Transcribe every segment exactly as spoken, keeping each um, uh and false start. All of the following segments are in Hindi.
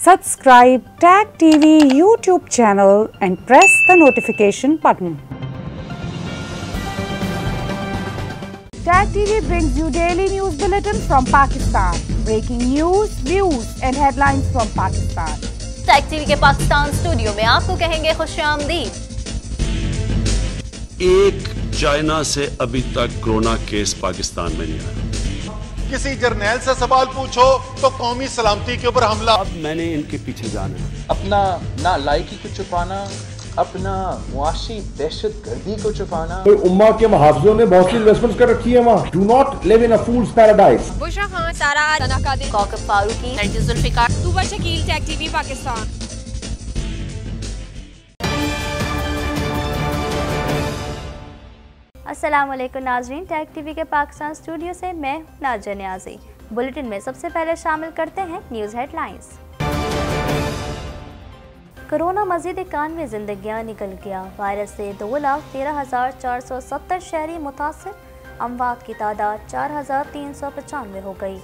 Subscribe Tag T V YouTube channel and press the notification button. Tag T V brings you daily news bulletin from Pakistan. Breaking news, views and headlines from Pakistan. Tag T V के पाकिस्तान स्टूडियो में आपको कहेंगे खुशामदीद। एक चाइना से अभी तक कोरोना केस पाकिस्तान में नहीं आया। किसी जर्नैल से सवाल पूछो तो कौमी सलामती के ऊपर हमला। अब मैंने इनके पीछे जाना है। अपना ना लायकी को छुपाना, अपना मुआशी दहशत गर्दी को छुपाना। तो उम्मा के मुहाफिजों ने बहुत सी इन्वेस्टमेंट्स कर रखी है वहाँ। Do not live in a fool's paradise. Bushra Khan, Sara तनाकादिर, कौकब फारूकी, नरगिस जुल्फिकार, तुबा शकील, टैग टीवी पाकिस्तान। अस्सलाम वालेकुम नाजरीन, टैग टीवी के पाकिस्तान स्टूडियो से मैं नाज़िया नियाज़ी। बुलेटिन में सबसे पहले शामिल करते हैं न्यूज़ हेडलाइंस। कोरोना मजीद इक्यानवे जिंदगियां निकल गया। वायरस से दो लाख तेरह हज़ार चार सौ सत्तर शहरी मुतासर। अमवात की तादाद चार हज़ार तीन सौ पचानवे हो गई।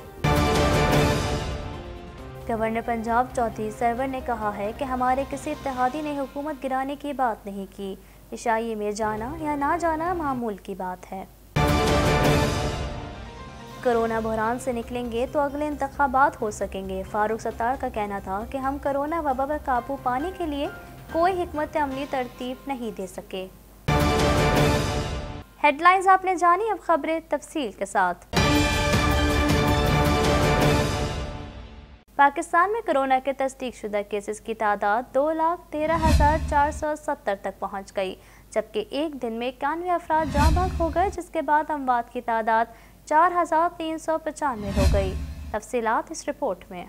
गवर्नर पंजाब चौधरी सरवर ने कहा है कि हमारे किसी इत्तेहादी ने हुकूमत गिराने की बात नहीं की। ईसाई में जाना या ना जाना मामूल की बात है। कोरोना बहरान से निकलेंगे तो अगले इंतखाबात हो सकेंगे। फारूक सत्तार का कहना था कि हम कोरोना वबा पर काबू पाने के लिए कोई हिकमत अमली तरतीब नहीं दे सके। हेडलाइंस आपने जानी, अब खबरें तफसील के साथ। पाकिस्तान में कोरोना के तस्दीक शुदा केसेस की तादाद दो लाख तेरह हज़ार चार सौ सत्तर तक पहुँच गई, जबकि एक दिन में इक्यानवे अफराद जाँ बहक हो गए, जिसके बाद अमवात की तादाद चार हज़ार तीन सौ पचानवे हो गई। तफसीलात इस रिपोर्ट में।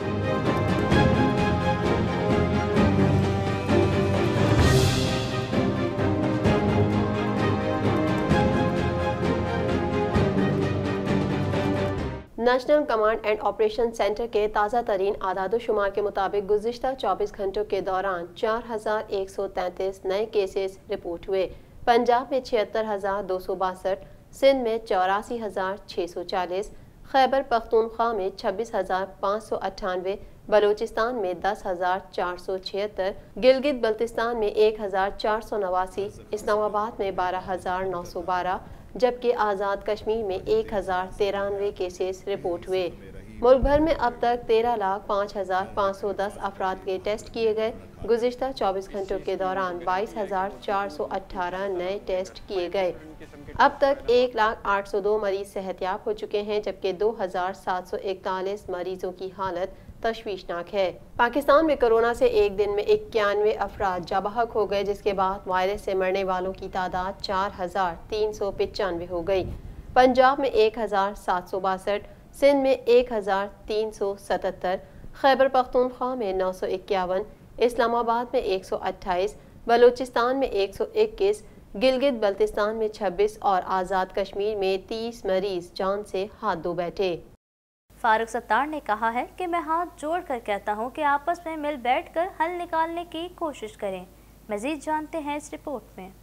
National command and operation centre के ताज़ा तरीन आदाद-ओ-शुमार के मुताबिक गुज़िश्ता चौबीस घंटों के दौरान चार हज़ार एक सौ तैंतीस नए केसेस रिपोर्ट हुए। पंजाब में छिहत्तर हज़ार दो सौ बासठ, सिंध में चौरासी हज़ार छः सौ चालीस, खैबर पख्तूनख्वा में छब्बीस हज़ार पाँच सौ अट्ठानवे, बलूचिस्तान में दस हज़ार चार सौ छिहत्तर, गिलगित बल्तिस्तान में एक हज़ार चार सौ नवासी, इस्लामाबाद में बारह हज़ार नौ सौ बारह, जबकि आज़ाद कश्मीर में एक हज़ार तिरानवे केसेस रिपोर्ट हुए। मुल्क भर में अब तक तेरह लाख पाँच हज़ार पाँच सौ दस अफराद के टेस्ट किए गए। गुज़िश्ता चौबीस घंटों के दौरान बाईस हज़ार चार सौ अट्ठारह नए टेस्ट किए गए। अब तक एक लाख आठ सौ दो मरीज सेहतयाब हो चुके हैं, जबकि दो हज़ार सात सौ इकतालीस मरीजों की हालत तशवीशनाक है। पाकिस्तान में कोरोना से एक दिन में इक्यानवे अफराद जाबहक हो गए, जिसके बाद वायरस से मरने वालों की तादाद चार हज़ार तीन सौ पचानवे हो गई। पंजाब में एक हज़ार सात सौ बासठ, सिंध में एक हज़ार तीन सौ सतहत्तर, खैबर पख्तूनख्वा में नौ सौ इक्यावन, इस्लामाबाद में एक सौ अट्ठाईस, बलूचिस्तान में एक सौ इक्कीस, गिलगित बल्तिस्तान में छब्बीस और आज़ाद कश्मीर में तीस मरीज जान से हाथ धो बैठे। फारूक सत्तार ने कहा है कि मैं हाथ जोड़कर कहता हूं कि आपस में मिल बैठकर हल निकालने की कोशिश करें। मजीद जानते हैं इस रिपोर्ट में।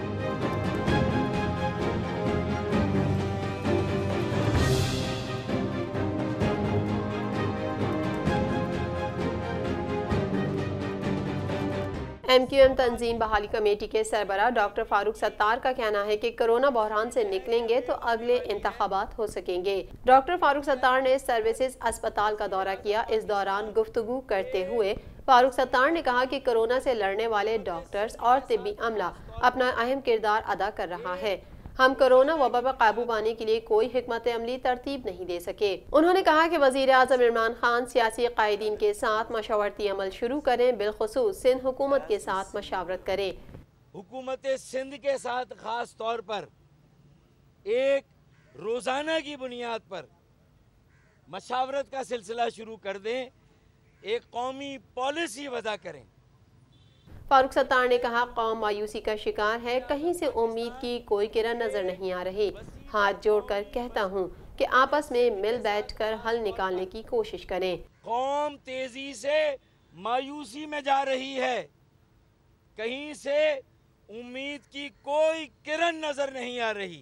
एम क्यू एम तंजीम बहाली कमेटी के सरबराह डॉक्टर फारूक सत्तार का कहना है कि कोरोना बहरान से निकलेंगे तो अगले इंतखाबात हो सकेंगे। डॉक्टर फारूक सत्तार ने सर्विसेज अस्पताल का दौरा किया। इस दौरान गुफ्तगू करते हुए फारूक सत्तार ने कहा कि कोरोना से लड़ने वाले डॉक्टर्स और तिब्बी अमला अपना अहम किरदार अदा कर रहा है। हम कोरोना वबा पर काबू पाने के लिए कोई हिकमत अमली तरतीब नहीं दे सके। उन्होंने कहा कि वज़ीर आज़म इमरान खान सियासी कायदीन के साथ मशावरती अमल शुरू करें, बिलखुसूस सिंध हुकूमत के साथ मशावरत करें। हुकूमत सिंध के साथ खास तौर पर एक रोजाना की बुनियाद पर मशावरत का सिलसिला शुरू कर दें, एक कौमी पॉलिसी वज़ा करें। फारूक सत्तार ने कहा, कौम मायूसी का शिकार है, कहीं से उम्मीद की कोई किरण नजर नहीं आ रही। हाथ जोड़कर कहता हूँ कि आपस में मिल बैठकर हल निकालने की कोशिश करें। कौम तेजी से मायूसी में जा रही है, कहीं से उम्मीद की कोई किरण नजर नहीं आ रही।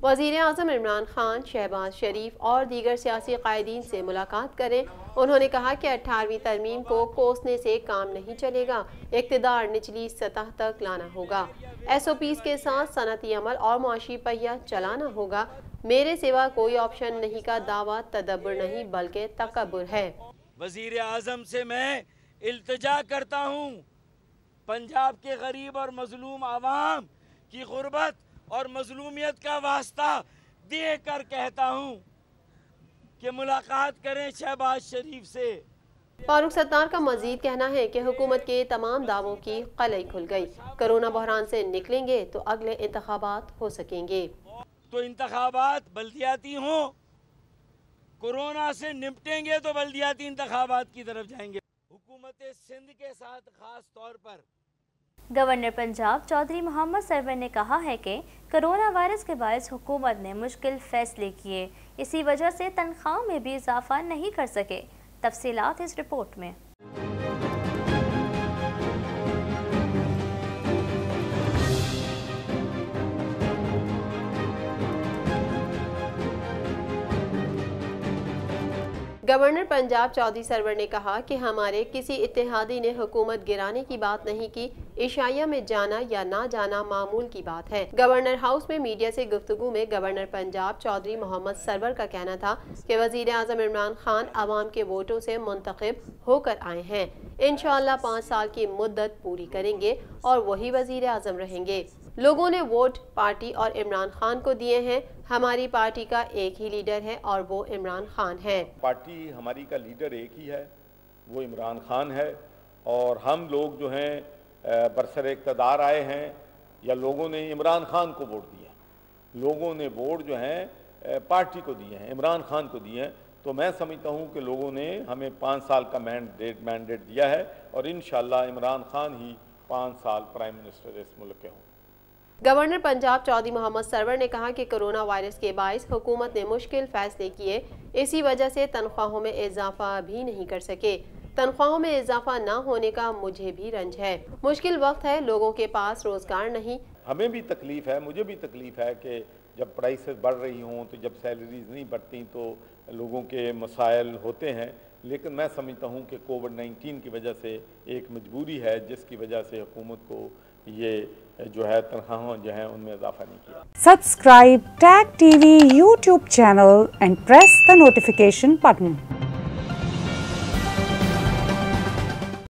वज़ीर आज़म इमरान खान शहबाज शरीफ और दीगर सियासी कायदीन से मुलाकात करें। उन्होंने कहा कि अठारहवीं तरमीम को कोसने से काम नहीं चलेगा, इक़्तिदार निचली सतह तक लाना होगा। एस ओ पीज़ के साथ सनती अमल और मुआशी पहिया चलाना होगा। मेरे सिवा कोई ऑप्शन नहीं का दावा तदब्बर नहीं बल्कि तकब्बुर है। वज़ीर आज़म से मैं इल्तिजा करता हूँ, पंजाब के गरीब और मजलूम आवाम की गुर्बत और मजलूमियत का वास्ता दे कर कहता हूँ कि मुलाकात करें शहबाज शरीफ से। फारूक सत्तार का मजीद कहना है कि हुकूमत के तमाम दावों की कलई खुल गई। कोरोना बहरान से निकलेंगे तो अगले इंतखाबात हो सकेंगे। तो इंतखाबात बल्दियाती हों, कोरोना से निपटेंगे तो बल्दियाती इंतखाबात की तरफ जाएंगे। हुकूमत सिंध के साथ खास तौर पर गवर्नर पंजाब चौधरी मोहम्मद सरवर ने कहा है कि कोरोना वायरस के बायस हुकूमत ने मुश्किल फैसले किए, इसी वजह से तनख्वाह में भी इजाफा नहीं कर सके। तफसीलात इस रिपोर्ट में। गवर्नर पंजाब चौधरी सरवर ने कहा कि हमारे किसी इत्तेहादी ने हुकूमत गिराने की बात नहीं की, इशाया में जाना या ना जाना मामूल की बात है। गवर्नर हाउस में मीडिया से गुफ्तगू में गवर्नर पंजाब चौधरी मोहम्मद सरवर का कहना था कि वज़ीर आज़म इमरान खान आवाम के वोटों से मुंतखब होकर आए हैं। इंशाअल्लाह पाँच साल की मुद्दत पूरी करेंगे और वही वज़ीर आज़म रहेंगे। लोगों ने वोट पार्टी और इमरान खान को दिए हैं। हमारी पार्टी का एक ही लीडर है और वो इमरान खान है। पार्टी हमारी का लीडर एक ही है, वो इमरान खान है। और हम लोग जो हैं बरसर इक़्तिदार आए हैं या लोगों ने इमरान खान को वोट दिया, लोगों ने वोट जो हैं पार्टी को दिए हैं, इमरान खान को दिए हैं। तो मैं समझता हूँ कि लोगों ने हमें पाँच साल का मैंडेट मैंडेट दिया है और इंशाअल्लाह इमरान खान ही पाँच साल प्राइम मिनिस्टर इस मुल्क के हों। गवर्नर पंजाब चौधरी मोहम्मद सरवर ने कहा कि कोरोना वायरस के बायस हुकूमत ने मुश्किल फैसले किए, इसी वजह से तनख्वाहों में इजाफा भी नहीं कर सके। तनख्वाहों में इजाफा ना होने का मुझे भी रंज है। मुश्किल वक्त है, लोगों के पास रोजगार नहीं। हमें भी तकलीफ है, मुझे भी तकलीफ है कि जब प्राइसेस बढ़ रही हों तो जब सैलरीज नहीं बढ़ती तो लोगों के मसाइल होते हैं। लेकिन मैं समझता हूँ कि कोविड नाइन्टीन की वजह से एक मजबूरी है जिसकी वजह से हुकूमत को ये जो है तनख्वाहों जो है उनमें इजाफा नहीं किया। Subscribe Tag TV YouTube channel and press the notification button.